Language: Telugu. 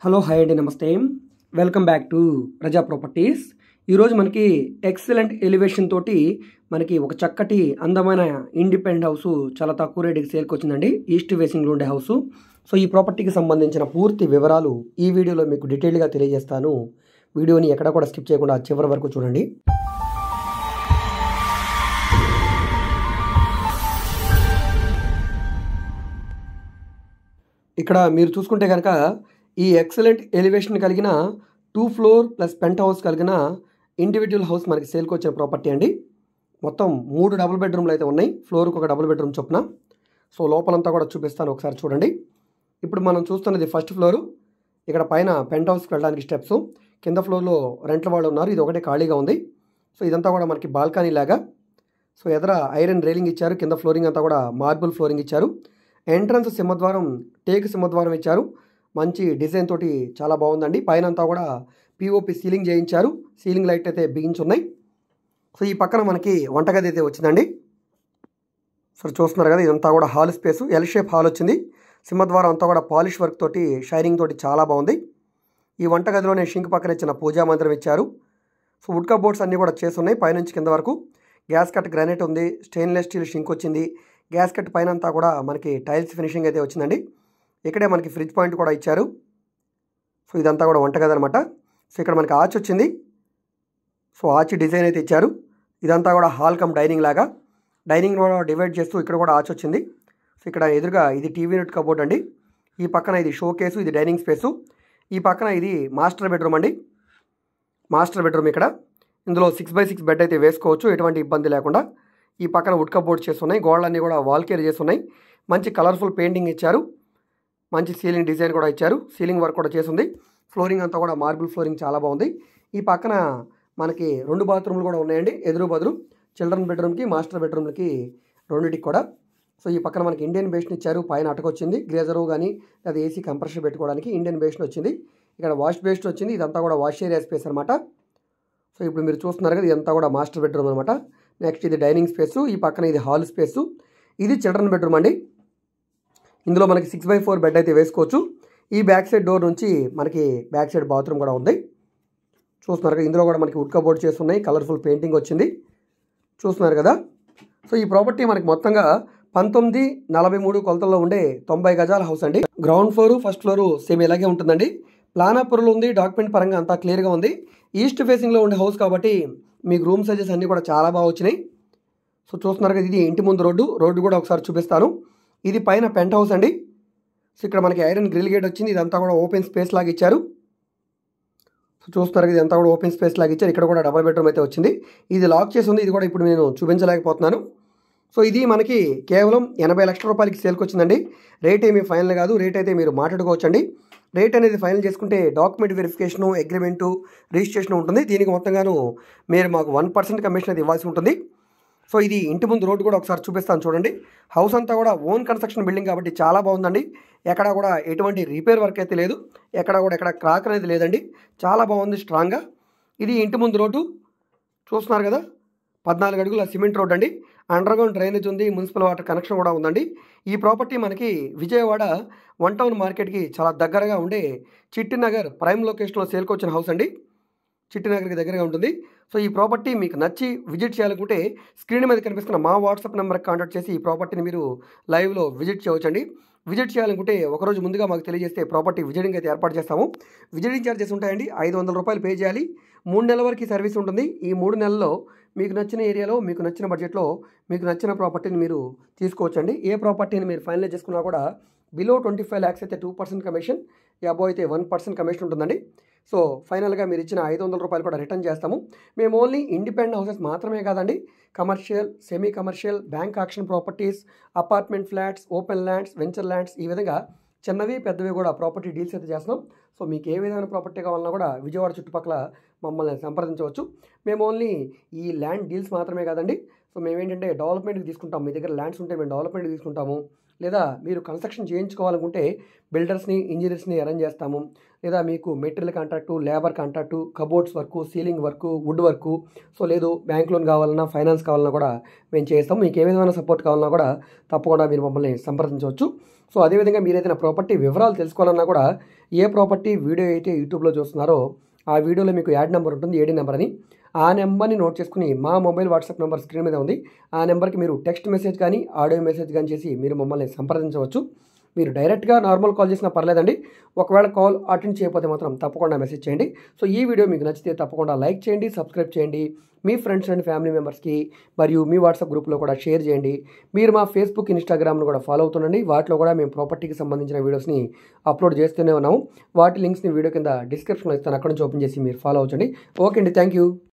హలో హాయ్ అండి, నమస్తే. Welcome back to Raza properties. ఈరోజు మనకి ఎక్సలెంట్ ఎలివేషన్ తోటి మనకి ఒక చక్కటి అందమైన ఇండిపెండెంట్ హౌస్ చాలా తక్కువ రేటుకి సేల్కి వచ్చిందండి. ఈస్ట్ ఫేసింగ్లో ఉండే హౌస్. సో ఈ ప్రాపర్టీకి సంబంధించిన పూర్తి వివరాలు ఈ వీడియోలో మీకు డీటెయిల్గా తెలియజేస్తాను. వీడియోని ఎక్కడ కూడా స్కిప్ చేయకుండా చివరి వరకు చూడండి. ఇక్కడ మీరు చూసుకుంటే కనుక ఈ ఎక్సలెంట్ ఎలివేషన్ కలిగిన 2 ఫ్లోర్ ప్లస్ పెంట్ హౌస్ కలిగిన ఇండివిజువల్ హౌస్ మనకి సేల్కి వచ్చిన ప్రాపర్టీ అండి. మొత్తం 3 డబుల్ బెడ్రూమ్లు అయితే ఉన్నాయి. ఫ్లోర్కి ఒక డబుల్ బెడ్రూమ్ చొప్పున. సో లోపలంతా కూడా చూపిస్తాను, ఒకసారి చూడండి. ఇప్పుడు మనం చూస్తున్నది ఫస్ట్ ఫ్లోరు. ఇక్కడ పైన పెంట్ హౌస్కి వెళ్ళడానికి స్టెప్స్. కింద ఫ్లోర్లో రెంట్ల వాళ్ళు ఉన్నారు. ఇది ఒకటే ఖాళీగా ఉంది. సో ఇదంతా కూడా మనకి బాల్కనీ లాగా. సో ఎదర ఐరన్ రైలింగ్ ఇచ్చారు. కింద ఫ్లోరింగ్ అంతా కూడా మార్బుల్ ఫ్లోరింగ్ ఇచ్చారు. ఎంట్రన్స్ సింహద్వారం టేక్ సింహద్వారం ఇచ్చారు. మంచి డిజైన్ తోటి చాలా బాగుందండి. పైన అంతా కూడా పిఓపి సీలింగ్ చేయించారు. సీలింగ్ లైట్ అయితే బిగించున్నాయి. సో ఈ పక్కన మనకి వంటగది అయితే వచ్చిందండి. సో చూస్తున్నారు కదా, ఇదంతా కూడా hall space. L shape hall వచ్చింది. సింహద్వారం అంతా కూడా పాలిష్ వర్క్ తోటి షైనింగ్ తోటి చాలా బాగుంది. ఈ వంటగదిలోనే షింక్ పక్కన ఇచ్చిన పూజా మందిరం ఇచ్చారు. సో వుడ్ కబోర్డ్స్ అన్నీ కూడా చేస్తున్నాయి పైనుంచి కింద వరకు. గ్యాస్ కట్ గ్రానైట్ ఉంది. స్టెయిన్లెస్ స్టీల్ షింక్ వచ్చింది. గ్యాస్ కట్ పైన అంతా కూడా మనకి టైల్స్ ఫినిషింగ్ అయితే వచ్చిందండి. ఇక్కడే మనకి ఫ్రిడ్జ్ పాయింట్ కూడా ఇచ్చారు. సో ఇదంతా కూడా వంటగది అనమాట. సో ఇక్కడ మనకి ఆర్చ్ వచ్చింది. సో ఆర్చ్ డిజైన్ అయితే ఇచ్చారు. ఇదంతా కూడా హాల్ కమ్ డైనింగ్ లాగా. డైనింగ్ కూడా డివైడ్ చేస్తూ ఇక్కడ కూడా ఆర్చ్ వచ్చింది. సో ఇక్కడ ఎదురుగా ఇది టీవీ యూనిట్ కబోర్డ్ అండి. ఈ పక్కన ఇది షో కేసు, ఇది డైనింగ్ స్పేసు. ఈ పక్కన ఇది మాస్టర్ బెడ్రూమ్ అండి. మాస్టర్ బెడ్రూమ్ ఇక్కడ. ఇందులో 6x6 బెడ్ అయితే వేసుకోవచ్చు, ఎటువంటి ఇబ్బంది లేకుండా. ఈ పక్కన వుడ్ కబోర్డ్ చేస్తున్నాయి. గోడలన్నీ కూడా వాల్ కేర్ చేస్తున్నాయి. మంచి కలర్ఫుల్ పెయింటింగ్ ఇచ్చారు. మంచి సీలింగ్ డిజైన్ కూడా ఇచ్చారు. సీలింగ్ వర్క్ కూడా చేసింది. ఫ్లోరింగ్ అంతా కూడా మార్బుల్ ఫ్లోరింగ్ చాలా బాగుంది. ఈ పక్కన మనకి 2 బాత్రూమ్లు కూడా ఉన్నాయండి. ఎదురు బదురు చిల్డ్రన్ బెడ్రూమ్కి, మాస్టర్ బెడ్రూమ్కి రెండింటికి కూడా. సో ఈ పక్కన మనకి ఇండియన్ బేషన్ ఇచ్చారు. పైన అటక వచ్చింది. గ్రేజరు కానీ లేదా ఏసీ కంప్రెషర్ పెట్టుకోవడానికి ఇండియన్ బేషన్ వచ్చింది. ఇక్కడ వాష్ బేషన్ వచ్చింది. ఇదంతా కూడా వాష్ ఏరియా స్పేస్ అనమాట. సో ఇప్పుడు మీరు చూస్తున్నారు కదా, ఇదంతా కూడా మాస్టర్ బెడ్రూమ్ అనమాట. నెక్స్ట్ ఇది డైనింగ్ స్పేసు. ఈ పక్కన ఇది హాల్ స్పేసు. ఇది చిల్డ్రన్ బెడ్రూమ్ అండి. ఇందులో మనకి 6x4 బెడ్ అయితే వేసుకోవచ్చు. ఈ బ్యాక్ సైడ్ డోర్ నుంచి మనకి బ్యాక్ సైడ్ బాత్రూమ్ కూడా ఉంది. చూస్తున్నారు కదా, ఇందులో కూడా మనకి వుడ్ కబోర్డ్ చేస్తున్నాయి. కలర్ఫుల్ పెయింటింగ్ వచ్చింది. చూస్తున్నారు కదా. సో ఈ ప్రాపర్టీ మనకి మొత్తంగా 1943 కొలతల్లో ఉండే 90 గజాల హౌస్ అండి. Ground floor, first floor same ఇలాగే ఉంటుందండి. ప్లాన్ అప్రూవల్ ఉంది. డాక్యుమెంట్ పరంగా అంతా క్లియర్గా ఉంది. ఈస్ట్ ఫేసింగ్లో ఉండే హౌస్ కాబట్టి మీకు రూమ్ సైజెస్ అన్నీ కూడా చాలా బాగా వచ్చినాయి. సో చూస్తున్నారు కదా, ఇది ఇంటి ముందు రోడ్డు కూడా ఒకసారి చూపిస్తాను. ఇది పైన పెంట్ హౌస్ అండి. సో ఇక్కడ మనకి ఐరన్ గ్రిల్ గేట్ వచ్చింది. ఇదంతా కూడా ఓపెన్ స్పేస్ లాగా ఇచ్చారు. సో చూస్తున్నారు కదా, ఇదంతా కూడా ఓపెన్ స్పేస్ లాగా ఇచ్చారు. ఇక్కడ కూడా డబుల్ బెడ్రూమ్ అయితే వచ్చింది. ఇది లాక్ చేసి ఉంది. ఇది కూడా ఇప్పుడు నేను చూపించలేకపోతున్నాను. సో ఇది మనకి కేవలం 80 లక్షల రూపాయలకి సేల్కి వచ్చిందండి. రేట్ ఏమీ ఫైనల్ కాదు. రేట్ అయితే మీరు మాట్లాడుకోవచ్చండి. రేట్ అనేది ఫైనల్ చేసుకుంటే డాక్యుమెంట్ వెరిఫికేషను, అగ్రిమెంటు, రిజిస్ట్రేషన్ ఉంటుంది. దీనికి మొత్తంగాను మీరు మాకు 1% కమిషన్ అయితే ఇవ్వాల్సి ఉంటుంది. సో ఇది ఇంటి ముందు రోడ్డు కూడా ఒకసారి చూపిస్తాను చూడండి. హౌస్ అంతా కూడా ఓన్ కన్స్ట్రక్షన్ బిల్డింగ్ కాబట్టి చాలా బాగుందండి. ఎక్కడ కూడా ఎటువంటి రిపేర్ వర్క్ అయితే లేదు. ఎక్కడ క్రాక్ అనేది లేదండి. చాలా బాగుంది స్ట్రాంగ్గా. ఇది ఇంటి ముందు రోడ్డు చూస్తున్నారు కదా, 14 అడుగుల సిమెంట్ రోడ్ అండి. అండర్గ్రౌండ్ డ్రైనేజ్ ఉంది. మున్సిపల్ వాటర్ కనెక్షన్ కూడా ఉందండి. ఈ ప్రాపర్టీ మనకి విజయవాడ 1 టౌన్ మార్కెట్కి చాలా దగ్గరగా ఉండే చిట్టినగర్ ప్రైమ్ లొకేషన్లో సేల్కి వచ్చిన హౌస్ అండి. చిట్టినగర్కి దగ్గరగా ఉంటుంది. సో ఈ ప్రాపర్టీ మీకు నచ్చి విజిట్ చేయాలనుకుంటే స్క్రీన్ మీద కనిపిస్తున్న మా వాట్సాప్ నెంబర్కి కాంటాక్ట్ చేసి ఈ ప్రాపర్టీని మీరు లైవ్లో విజిట్ చేయవచ్చండి. విజిట్ చేయాలనుకుంటే ఒకరోజు ముందుగా మాకు తెలియజేస్తే ప్రాపర్టీ విజిటింగ్ అయితే ఏర్పాటు చేస్తాము. విజిటింగ్ ఛార్జెస్ ఉంటాయండి. 500 రూపాయలు పే చేయాలి. 3 నెలల వరకు సర్వీస్ ఉంటుంది. ఈ 3 నెలల్లో మీకు నచ్చిన ఏరియాలో, మీకు నచ్చిన బడ్జెట్లో, మీకు నచ్చిన ప్రాపర్టీని మీరు తీసుకోవచ్చండి. ఏ ప్రాపర్టీని మీరు ఫైనలైజ్ చేసుకున్నా కూడా బిలో 25 lakhs అయితే 2% కమిషన్, అబోవ్ అయితే 1% కమిషన్ ఉంటుందండి. సో ఫైనల్గా మీరు ఇచ్చిన 500 రూపాయలు కూడా రిటర్న్ చేస్తాము. మేము ఓన్లీ ఇండిపెండెంట్ హౌసెస్ మాత్రమే కాదండి, commercial, semi commercial, bank auction properties, apartment flats, open lands, venture lands, ఈ విధంగా చిన్నవి పెద్దవి కూడా ప్రాపర్టీ డీల్స్ అయితే చేస్తున్నాం. సో మీకు ఏ విధమైన ప్రాపర్టీ కావాలన్నా కూడా విజయవాడ చుట్టుపక్కల మమ్మల్ని సంప్రదించవచ్చు. మేము ఓన్లీ ఈ ల్యాండ్ డీల్స్ మాత్రమే కాదండి. సో మేమేంటంటే డెవలప్మెంట్కి తీసుకుంటాం. మీ దగ్గర ల్యాండ్స్ ఉంటే మేము డెవలప్మెంట్కి తీసుకుంటాము. లేదా మీరు కన్స్ట్రక్షన్ చేయించుకోవాలనుకుంటే బిల్డర్స్ని, ఇంజనీర్స్ని అరేంజ్ చేస్తాము. లేదా మీకు material contract, labour contract, cupboards work, ceiling work, wood work, so లేదు బ్యాంక్ లోన్ కావాలన్నా, ఫైనాన్స్ కావాలన్నా కూడా మేము చేస్తాము. మీకు ఏ విధమైన సపోర్ట్ కావాలన్నా కూడా తప్పకుండా మీరు మమ్మల్ని సంప్రదించవచ్చు. సో అదేవిధంగా మీరు ఏదైనా ప్రాపర్టీ వివరాలు తెలుసుకోవాలన్నా కూడా ఏ ప్రాపర్టీ వీడియో అయితే యూట్యూబ్లో చూస్తున్నారో ఆ వీడియోలో మీకు యాడ్ నెంబర్ ఉంటుంది, ఏడీ నెంబర్ అని. ఆ నెంబర్ని నోట్ చేసుకుని మా మొబైల్ వాట్సాప్ నెంబర్ స్క్రీన్ మీద ఉంది. ఆ నెంబర్కి మీరు టెక్స్ట్ మెసేజ్ కానీ ఆడియో మెసేజ్ కానీ చేసి మీరు మమ్మల్ని సంప్రదించవచ్చు. మీరు డైరెక్ట్గా నార్మల్ కాల్ చేసినా పర్లేదండి. ఒకవేళ కాల్ అటెండ్ చేయకపోతే మాత్రం తప్పకుండా మెసేజ్ చేయండి. సో ఈ వీడియో మీకు నచ్చితే తప్పకుండా లైక్ చేయండి, సబ్స్క్రైబ్ చేయండి. మీ ఫ్రెండ్స్ అండ్ ఫ్యామిలీ మెంబర్స్కి మరియు మీ వాట్సాప్ గ్రూప్లో కూడా షేర్ చేయండి. మీరు మా ఫేస్బుక్, ఇన్స్టాగ్రామ్ను కూడా ఫాలో అవుతుండండి. వాటిలో కూడా మేము ప్రాపర్టీకి సంబంధించిన వీడియోస్ని అప్లోడ్ చేస్తూనే ఉన్నాము. వాటి లింక్స్ని వీడియో కింద డిస్క్రిప్షన్లో ఇస్తాను, అక్కడ నుంచి ఓపెన్ చేసి మీరు ఫాలో అవ్వండి. ఓకే అండి, థ్యాంక్ యూ.